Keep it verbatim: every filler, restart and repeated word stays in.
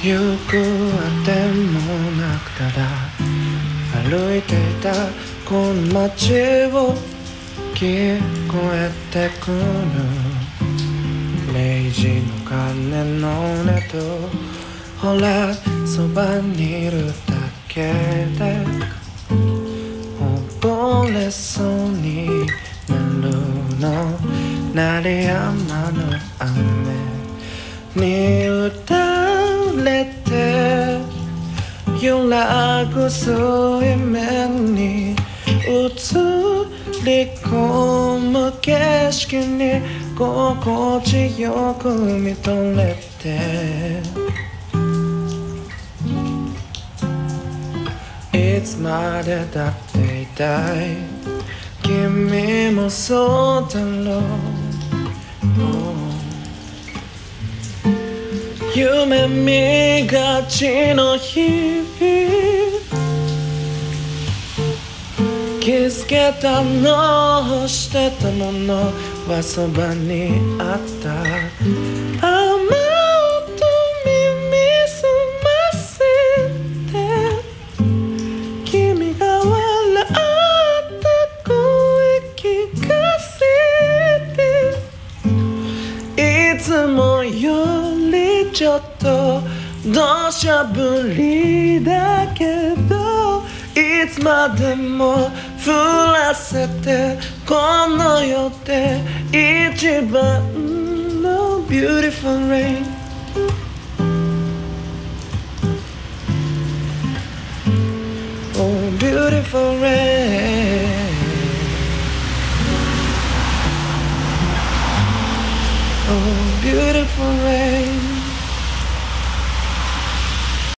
行くあてもなくただ歩いていたこの街を聞こえてくる零時の鐘の音とほらそばにいるだけで溺れそうになるの鳴りやまぬ雨に打たれて揺らぐ水面に映り込む景色に心地よく見とれていつまでだっていたい君もそうだろう、oh、夢見がちの日々気づけたのしてたものはそばにあった雨音耳すませて君が笑った声聞かせていつもよりちょっと土砂降りだけどいつまでも降らせてこの世で一番の Beautiful rain Oh beautiful rain Oh beautiful rain